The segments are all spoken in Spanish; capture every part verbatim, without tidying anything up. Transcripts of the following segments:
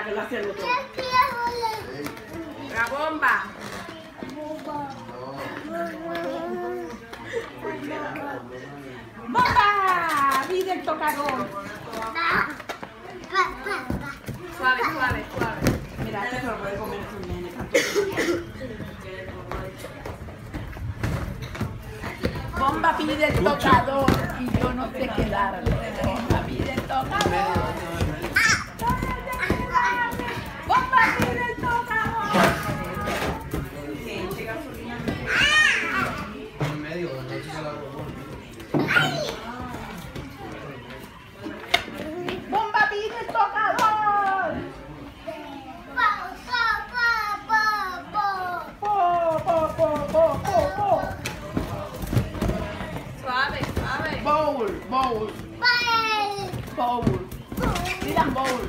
que lo hace el otro. La bomba. ¡Bomba! ¡Mira el tocador! Suave, suave, suave. Mira, este se lo puede comer su nene. Bomba pide el tocador y yo no sé qué darle. Bomba pide el tocador. Bomba pide el tocador. En medio, donde se la robó. Bomba pide el tocador. Po, po, po, po, po, po. Suave, suave. Bowl, bowl, bowl. Digan bowl.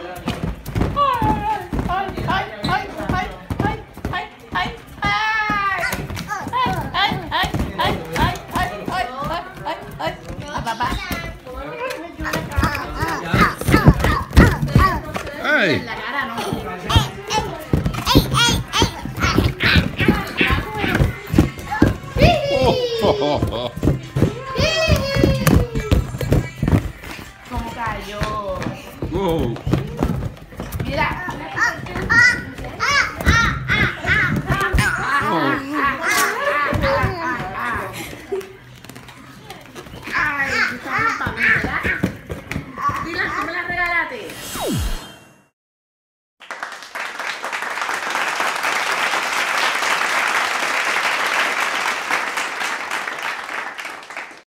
Ay, ay, ay, ay, ay, ay, ay, ay, ay. Ay, ay, ay, ay, ay, ay, ay, ay, ay, ay, papá. ¡Ay! En la cara no. Oh, oh, oh. Como cayó. Oh. Mira. Ay, está bien, ¿verdad? Dile, ¿cómo la regalaste?